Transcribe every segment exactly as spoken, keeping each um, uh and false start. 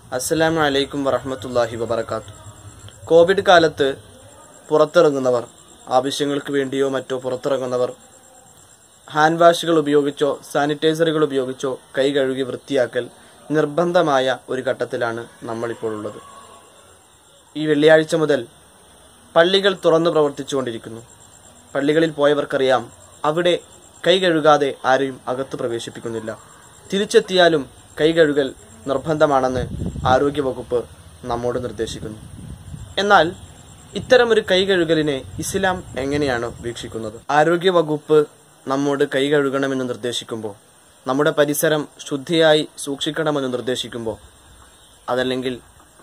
അസ്സലാമു അലൈക്കും വറഹ്മത്തുള്ളാഹി വബറകാത്തു. കോവിഡ് കാലത്ത് പുറത്തിറങ്ങുന്നവർ, ആവശ്യങ്ങൾക്ക് വേണ്ടിയോ മറ്റോ പുറത്തിറങ്ങുന്നവർ ഹാൻഡ് വാഷുകൾ ഉപയോഗിച്ചോ സാനിറ്റൈസറുകൾ ഉപയോഗിച്ചോ കൈ കഴുകി വൃത്തിയാക്കൽ നിർബന്ധമായ ഒരു ഘട്ടത്തിലാണ് നമ്മളിപ്പോൾ ഉള്ളത്. ഈ വെള്ളിയാഴ്ച മുതൽ പള്ളികൾ തുറന്നു പ്രവർത്തിച്ചുകൊണ്ടിരിക്കുന്നു. പള്ളികളിൽ പോയവർക്കറിയാം, അവിടെ കൈ കഴുകാതെ ആരെയും അകത്ത് പ്രവേശിപ്പിക്കുന്നില്ല. തിരിച്ചെത്തിയാലും കൈ കഴുകൽ നിർബന്ധമാണെന്ന് ആരോഗ്യവകുപ്പ് നമ്മോട് നിർദ്ദേശിക്കുന്നു. എന്നാൽ ഇത്തരമൊരു കൈ കഴുകലിനെ ഇസ്ലാം എങ്ങനെയാണ് വീക്ഷിക്കുന്നത്? ആരോഗ്യവകുപ്പ് നമ്മോട് കൈ കഴുകണമെന്ന് നിർദ്ദേശിക്കുമ്പോൾ, നമ്മുടെ പരിസരം ശുദ്ധിയായി സൂക്ഷിക്കണമെന്ന് നിർദ്ദേശിക്കുമ്പോൾ, അതല്ലെങ്കിൽ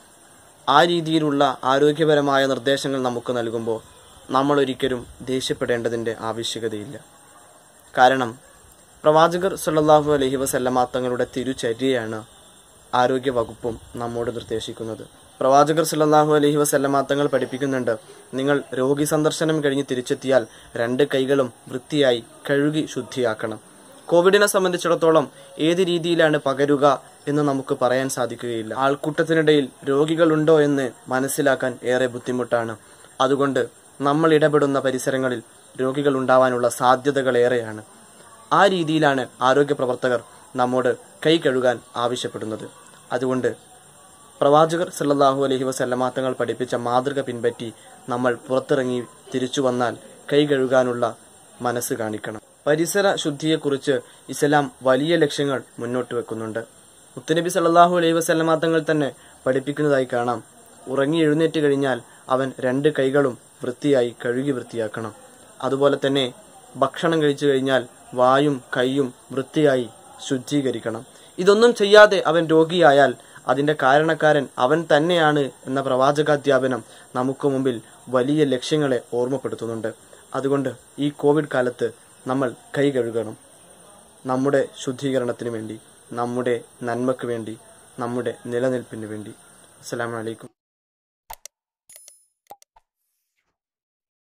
ആ രീതിയിലുള്ള ആരോഗ്യപരമായ നിർദ്ദേശങ്ങൾ നമുക്ക് നൽകുമ്പോൾ നമ്മൾ ഒരിക്കലും ദേഷ്യപ്പെടേണ്ടതിൻ്റെ ആവശ്യകതയില്ല. കാരണം പ്രവാചകർ സല്ലല്ലാഹു അലൈഹി വസല്ലമ തങ്ങളുടെ തിരുചര്യയാണ് ആരോഗ്യവകുപ്പും നമ്മോട് നിർദ്ദേശിക്കുന്നത്. പ്രവാചകർ സല്ലല്ലാഹു അലൈഹി വസല്ലമ തങ്ങൾ പഠിപ്പിക്കുന്നുണ്ട്, നിങ്ങൾ രോഗി സന്ദർശനം കഴിഞ്ഞ് തിരിച്ചെത്തിയാൽ രണ്ട് കൈകളും വൃത്തിയായി കഴുകി ശുദ്ധിയാക്കണം. കോവിഡിനെ സംബന്ധിച്ചിടത്തോളം ഏത് രീതിയിലാണ് പകരുക എന്ന് നമുക്ക് പറയാൻ സാധിക്കുകയില്ല. ആൾക്കൂട്ടത്തിനിടയിൽ രോഗികളുണ്ടോ എന്ന് മനസ്സിലാക്കാൻ ഏറെ ബുദ്ധിമുട്ടാണ്. അതുകൊണ്ട് നമ്മൾ ഇടപെടുന്ന പരിസരങ്ങളിൽ രോഗികൾ ഉണ്ടാവാനുള്ള സാധ്യതകൾ ഏറെയാണ്. ആ രീതിയിലാണ് ആരോഗ്യ പ്രവർത്തകർ നമ്മോട് കൈ കഴുകാൻ ആവശ്യപ്പെടുന്നത്. അതുകൊണ്ട് പ്രവാചകർ സല്ലല്ലാഹു അലൈഹി വസല്ലമ തങ്ങൾ പഠിപ്പിച്ച മാതൃക പിൻപറ്റി നമ്മൾ പുറത്തിറങ്ങി തിരിച്ചു വന്നാൽ കൈ കഴുകാനുള്ള മനസ്സ് കാണിക്കണം. പരിസര ശുദ്ധിയെക്കുറിച്ച് ഇസ്ലാം വലിയ ലക്ഷ്യങ്ങൾ മുന്നോട്ട് വെക്കുന്നുണ്ട്. മുത്തുനബി സല്ലല്ലാഹു അലൈഹി വസല്ലമ തങ്ങൾ തന്നെ പഠിപ്പിക്കുന്നതായി കാണാം, ഉറങ്ങി എഴുന്നേറ്റ് കഴിഞ്ഞാൽ അവൻ രണ്ട് കൈകളും വൃത്തിയായി കഴുകി വൃത്തിയാക്കണം. അതുപോലെ തന്നെ ഭക്ഷണം കഴിച്ചു കഴിഞ്ഞാൽ വായും കൈയും വൃത്തിയായി ശുദ്ധീകരിക്കണം. ഇതൊന്നും ചെയ്യാതെ അവൻ രോഗിയായാൽ അതിന്റെ കാരണക്കാരൻ അവൻ തന്നെയാണ് എന്ന പ്രവാചകാധ്യാപനം നമുക്ക് മുമ്പിൽ വലിയ ലക്ഷ്യങ്ങളെ ഓർമ്മപ്പെടുത്തുന്നുണ്ട്. അതുകൊണ്ട് ഈ കോവിഡ് കാലത്ത് നമ്മൾ കൈ കഴുകണം. നമ്മുടെ ശുദ്ധീകരണത്തിന് വേണ്ടി, നമ്മുടെ നന്മയ്ക്ക് വേണ്ടി, നമ്മുടെ നിലനിൽപ്പിന് വേണ്ടി. അസ്സലാമു അലൈക്കും.